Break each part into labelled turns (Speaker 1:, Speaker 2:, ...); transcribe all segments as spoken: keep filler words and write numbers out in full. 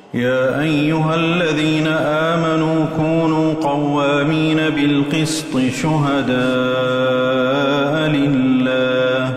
Speaker 1: يا أيها الذين آمنوا كونوا قوامين بالقسط شهداء لله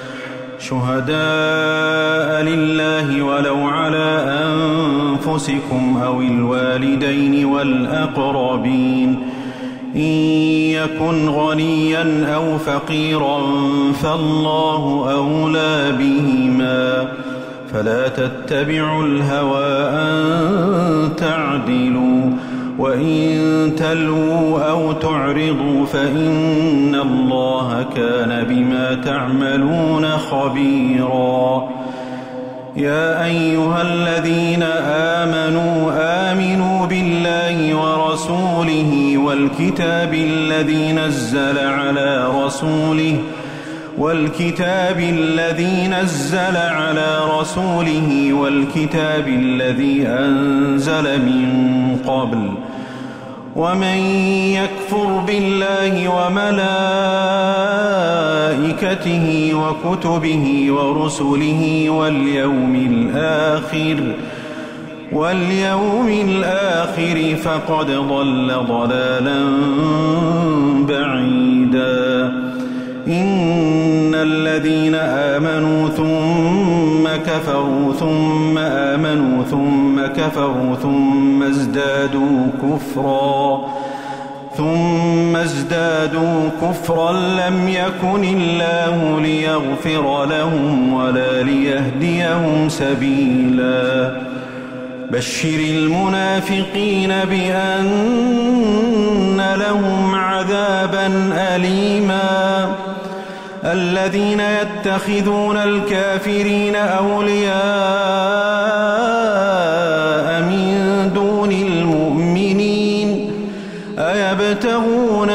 Speaker 1: شهداء لله ولو على أنفسكم أو الوالدين والأقربين إن يكن غنيا أو فقيرا فالله أولى بهما فلا تتبعوا الهوى أن تعدلوا وإن تلووا أو تعرضوا فإن الله كان بما تعملون خبيرا يا أيها الذين آمنوا آمنوا بالله ورسوله والكتاب الذي نزل على رسوله والكتاب الذي نزل على رسوله والكتاب الذي أنزل من قبل ومن يكفر بالله وملائكته وكتبه ورسله واليوم الآخر واليوم الآخر فقد ضل ضلالا بعيدا إن الذين آمنوا ثم كفروا ثم آمنوا ثم كفروا ثم ازدادوا كفرا ثم ازدادوا كفرا لم يكن الله ليغفر لهم ولا ليهديهم سبيلا بشر المنافقين بأن لهم عذابا أليما الذين يتخذون الكافرين أولياء من دون المؤمنين أيبتغون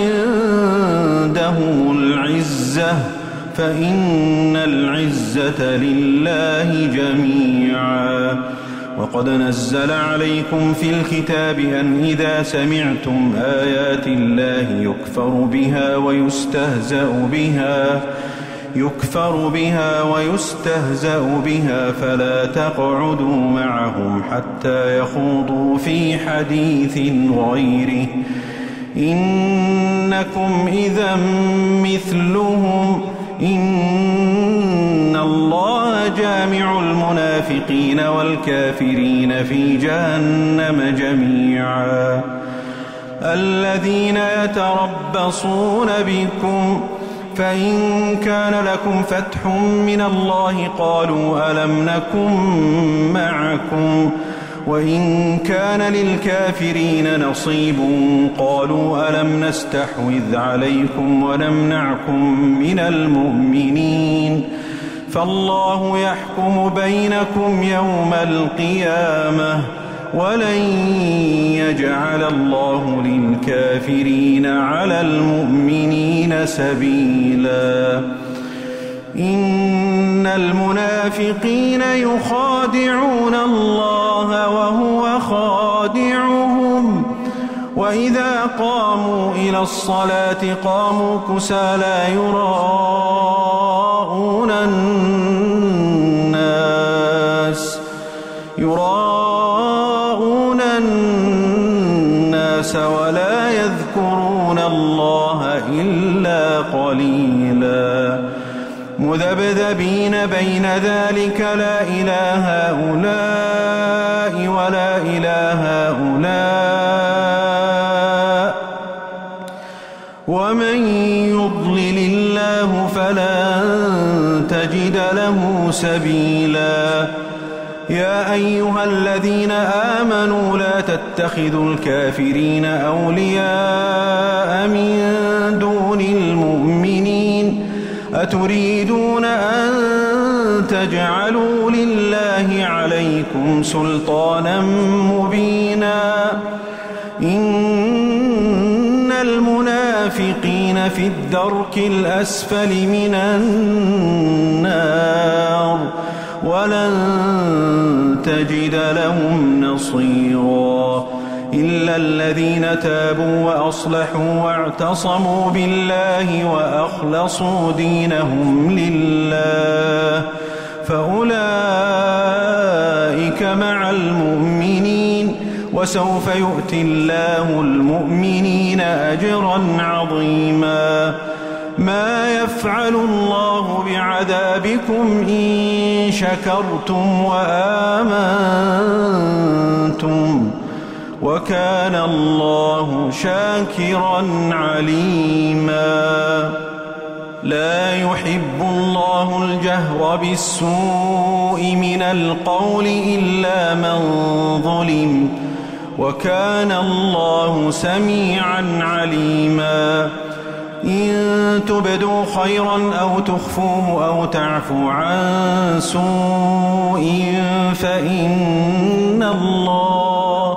Speaker 1: عندهم العزة فإن العزة لله جميعا وقد نزل عليكم في الكتاب أن إذا سمعتم آيات الله يكفر بها ويستهزأ بها يكفر بها ويستهزأ بها فلا تقعدوا معهم حتى يخوضوا في حديث غيره إنكم إذا مثلهم إن الله جامع المنافقين والكافرين في جهنم جميعا الذين يتربصون بكم فإن كان لكم فتح من الله قالوا ألم نكن معكم وإن كان للكافرين نصيب قالوا ألم نستحوذ عليكم ونمنعكم من المؤمنين فالله يحكم بينكم يوم القيامة ولن يجعل الله للكافرين على المؤمنين سبيلا إن المنافقين يخادعون الله وهو خادعهم وإذا قاموا إلى الصلاة قاموا كسالى يراءون الناس يراءون الناس ولا يذكرون الله إلا قليلا مذبذبين بين ذلك لا إله هؤلاء ولا إله هؤلاء ومن يضلل الله فلن تجد له سبيلا يا أيها الذين آمنوا لا تتخذوا الكافرين أولياء من دون المؤمنين أتريدون أن تجعلوا لله عليكم سلطانا مبينا إن المنافقين في الدرك الأسفل من النار ولن تجد لهم نصيرا إلا الذين تابوا وأصلحوا واعتصموا بالله وأخلصوا دينهم لله فأولئك مع المؤمنين وسوف يؤتي الله المؤمنين أجرا عظيما ما يفعل الله بعذابكم إن شكرتم وآمنتم وكان الله شاكرا عليما لا يحب الله الجهر بالسوء من القول إلا من ظلم وكان الله سميعا عليما إن تبدوا خيرا أو تخفوه أو تعفو عن سوء فإن الله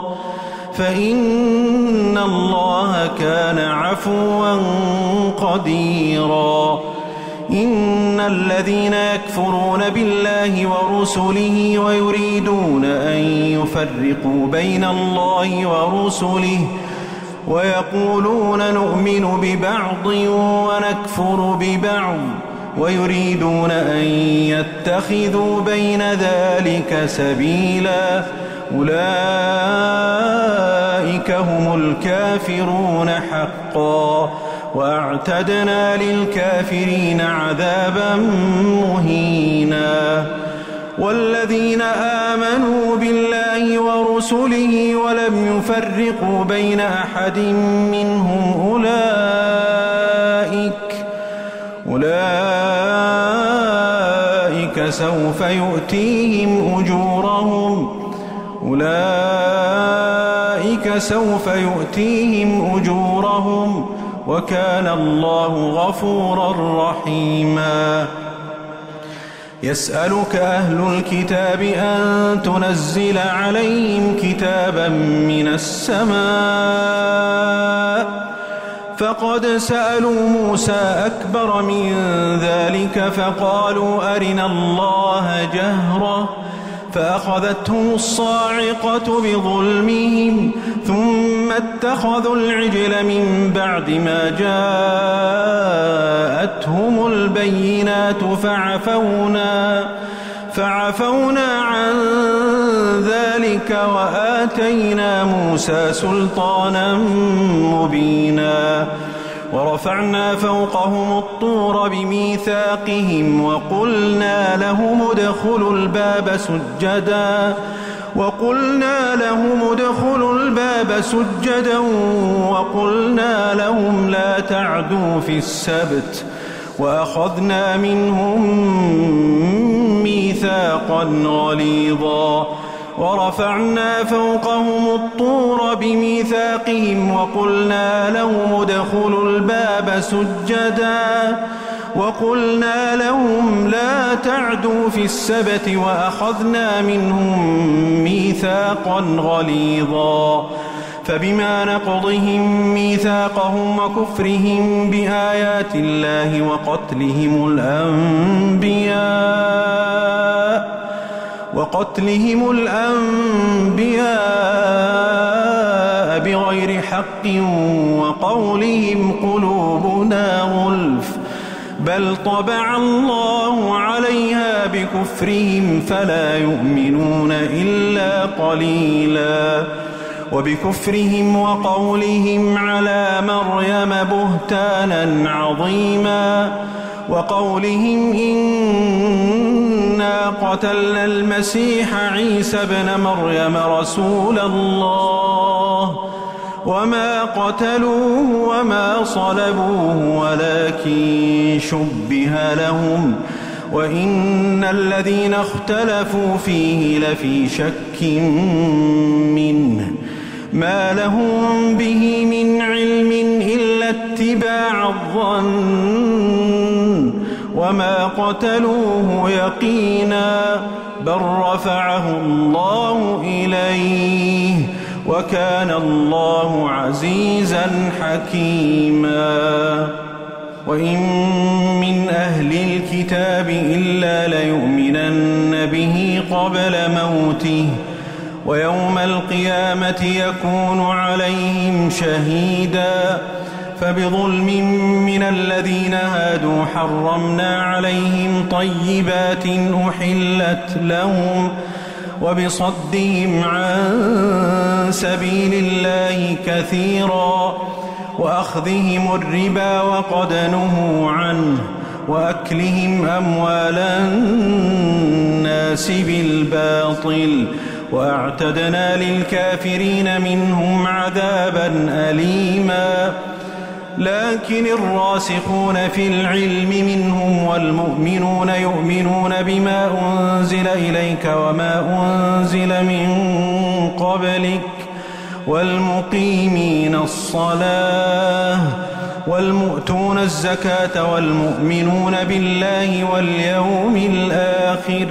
Speaker 1: فإن الله كان عفوا قديرا إن الذين يكفرون بالله ورسله ويريدون أن يفرقوا بين الله ورسله ويقولون نؤمن ببعض ونكفر ببعض ويريدون أن يتخذوا بين ذلك سبيلا أولئك هم الكافرون حقا وأعتدنا للكافرين عذابا مهينا والذين آمنوا بالله ورسله ولم يفرقوا بين أحد منهم أولئك أولئك سوف يؤتيهم أجورهم أولئك سوف يؤتيهم أجورهم وكان الله غفورا رحيما يسألك أهل الكتاب أن تنزل عليهم كتابا من السماء فقد سألوا موسى أكبر من ذلك فقالوا أرنا الله جهرة فأخذتهم الصاعقة بظلمهم ثم اتخذوا العجل من بعد ما جاءتهم البينات فعفونا فعفونا عن ذلك وآتينا موسى سلطانا مبينا ورفعنا فوقهم الطور بميثاقهم وقلنا لهم ادخلوا الباب سجدا وقلنا لهم ادخلوا الباب سجدا وقلنا لهم لا تعدوا في السبت وأخذنا منهم ميثاقا غليظا ورفعنا فوقهم الطور بميثاقهم وقلنا لهم ادخلوا الباب سجدا وقلنا لهم لا تعدوا في السبت وأخذنا منهم ميثاقا غليظا فبما نقضهم ميثاقهم وكفرهم بآيات الله وقتلهم الأنبياء وقتلهم الأنبياء بغير حق وقولهم قلوبنا غلف بل طبع الله عليها بكفرهم فلا يؤمنون إلا قليلا وبكفرهم وقولهم على مريم بهتانا عظيما وقولهم إنا قتلنا المسيح عيسى ابن مريم رسول الله وما قتلوه وما صلبوه ولكن شبه لهم وإن الذين اختلفوا فيه لفي شك منه ما لهم به من علم إلا اتباع الظن وما قتلوه يقينا بل رفعه الله إليه وكان الله عزيزا حكيما وإن من أهل الكتاب إلا ليؤمنن به قبل موته ويوم القيامة يكون عليهم شهيدا فبظلم من الذين هادوا حرمنا عليهم طيبات أحلت لهم وبصدهم عن سبيل الله كثيرا وأخذهم الربا وقد نهوا عنه وأكلهم أموال الناس بالباطل وأعتدنا للكافرين منهم عذابا أليما. لكن الراسخون في العلم منهم والمؤمنون يؤمنون بما أنزل إليك وما أنزل من قبلك والمقيمين الصلاة والمؤتون الزكاة والمؤمنون بالله واليوم الآخر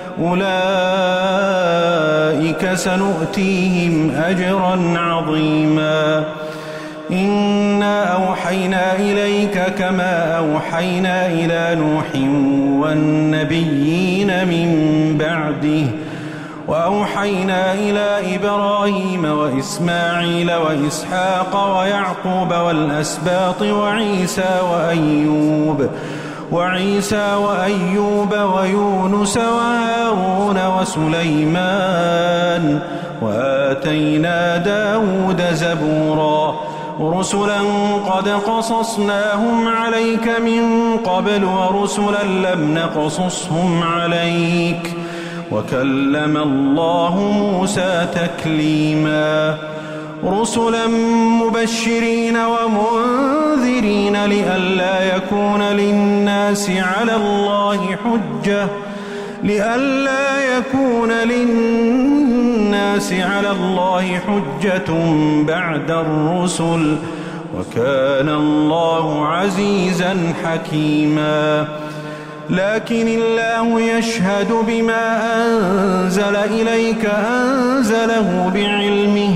Speaker 1: أولئك سنؤتيهم أجرا عظيما. إنا أوحينا إليك كما أوحينا إلى نوح والنبيين من بعده وأوحينا إلى إبراهيم وإسماعيل وإسحاق ويعقوب والأسباط وعيسى وأيوب وعيسى وأيوب ويونس وهارون وسليمان وآتينا داود زبورا رسلا قد قصصناهم عليك من قبل ورسلا لم نقصصهم عليك وكلم الله موسى تكليما. رسلا مبشرين ومنذرين لئلا يكون للناس على الله حجة لئلا يكون للناس على الله حجة بعد الرسل وكان الله عزيزا حكيما. لكن الله يشهد بما أنزل إليك أنزله بعلمه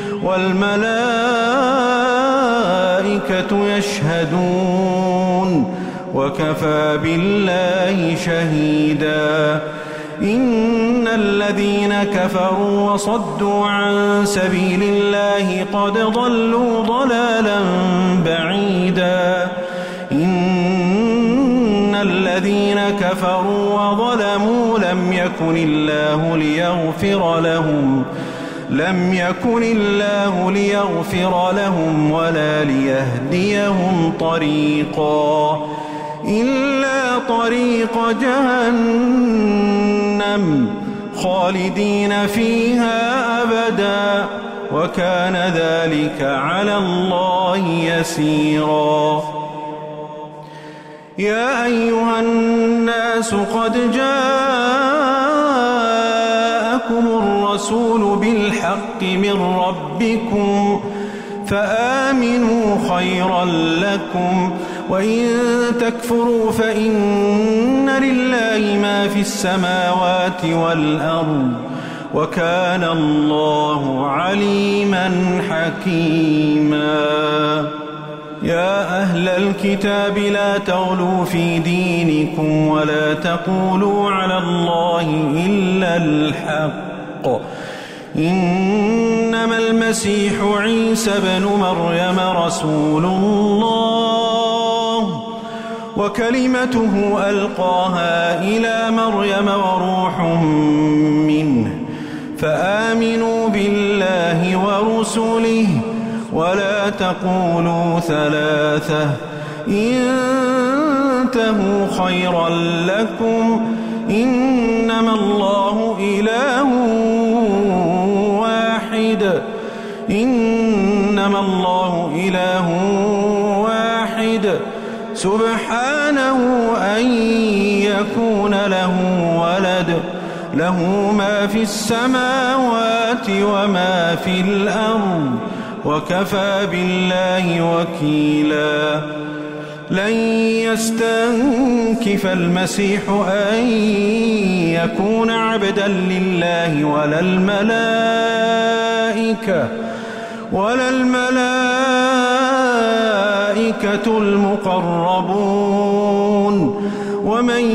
Speaker 1: والملائكة يشهدون وكفى بالله شهيدا. إن الذين كفروا وصدوا عن سبيل الله قد ضلوا ضلالا بعيدا. إن الذين كفروا وظلموا لم يكن الله ليغفر لهم لم يكن الله ليغفر لهم ولا ليهديهم طريقا إلا طريق جهنم خالدين فيها أبدا وكان ذلك على الله يسيرا. يا أيها الناس قد جاءكم الرسول بالحق من ربكم فآمنوا خيرا لكم وإن تكفروا فإن لله ما في السماوات والأرض وكان الله عليما حكيما. يا أهل الكتاب لا تغلوا في دينكم ولا تقولوا على الله إلا الحق إنما المسيح عيسى بن مريم رسول الله وكلمته ألقاها إلى مريم وروح منه فآمنوا بالله ورسله ولا تقولوا ثلاثة انتهوا خيرا لكم إنما الله إله واحد إنما الله إله واحد سبحانه أن يكون له ولد له ما في السماوات وما في الأرض وكفى بالله وكيلا. لن يستنكف المسيح أن يكون عبدا لله ولا الملائكة ولا الملائكة المقربون ومن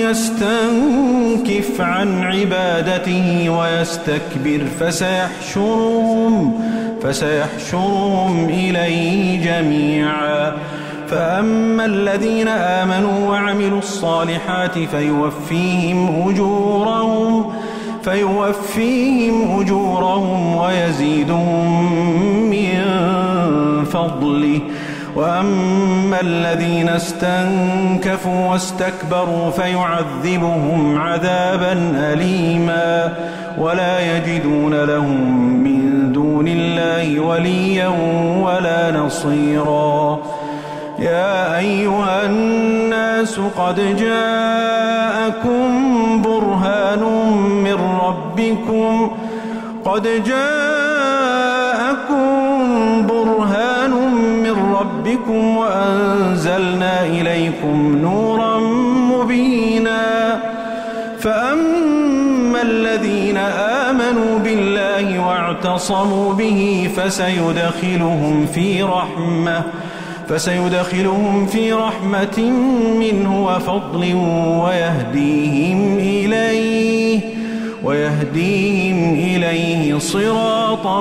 Speaker 1: يستنكف عن عبادته ويستكبر فسيحشرهم فسيحشرهم إليه جميعا. فأما الذين آمنوا وعملوا الصالحات فيوفيهم أجورهم فيوفيهم أجورهم ويزيدهم من فضله. وأما الذين استنكفوا واستكبروا فيعذبهم عذابا أليما ولا يجدون لهم من دون الله وليا ولا نصيرا. يا أيها الناس قد جاءكم برهان من ربكم قد جاءكم برهان من ربكم وأنزلنا إليكم نورا مبينا. فأما الذين آمنوا بالله واعتصموا به فسيدخلهم في رحمة فسيدخلهم في رحمة منه وفضل ويهديهم إليه ويهديهم إليه صراطا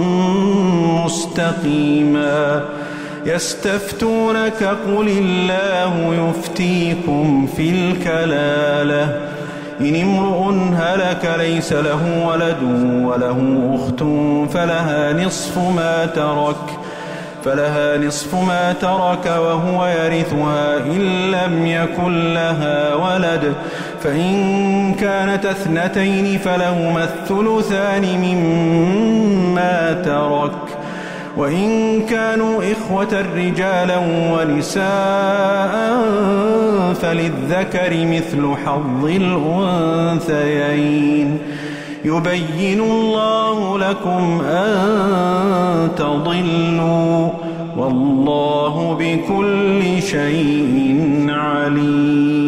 Speaker 1: مستقيما. يستفتونك قل الله يفتيكم في الكلالة إن امرؤ هلك ليس له ولد وله أخت فلها نصف ما ترك فلها نصف ما ترك وهو يرثها إن لم يكن لها ولد فإن كانت اثنتين فلهما الثلثان مما ترك وإن كانوا إخوة رجالا ونساء فللذكر مثل حظ الأنثيين. يبين الله لكم أن تضلوا والله بكل شيء عليم.